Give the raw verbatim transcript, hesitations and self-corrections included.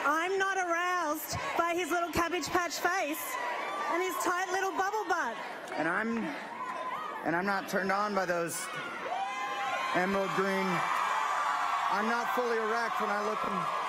I'm not aroused by his little Cabbage Patch face and his tight little bubble butt. And I'm, and I'm not turned on by those emerald green. I'm not fully erect when I look in